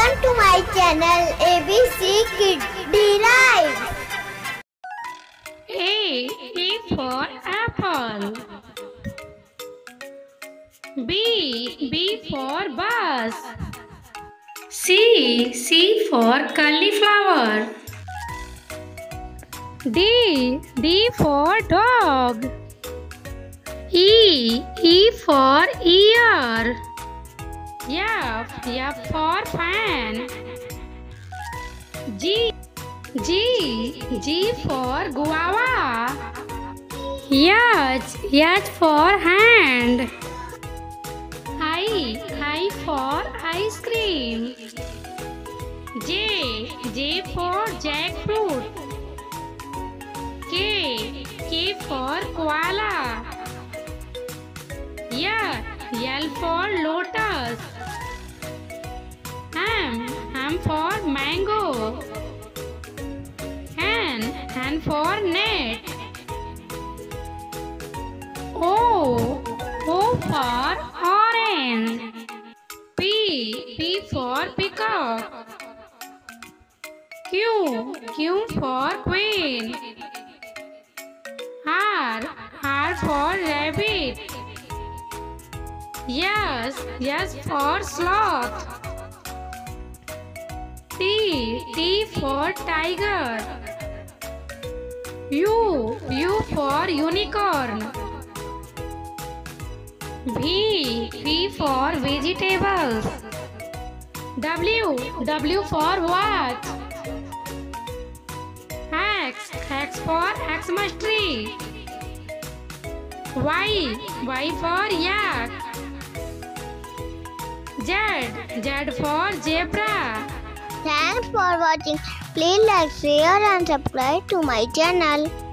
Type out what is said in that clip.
Welcome to my channel ABC Kid Delight. A for apple. B for bus. C for cauliflower. D for dog. E for ear. F for fan. G for guava. H for hand. I for ice cream. J for jackfruit. K for koala. L for lotus. M for mango. N for net. O for orange. P for peacock. Q for queen. R for rabbit. S for sloth. T for tiger. U for unicorn. V for vegetables. W for watch. X for Xmas tree. Y for yak. Z for zebra. Thanks for watching. Please like, share and subscribe to my channel.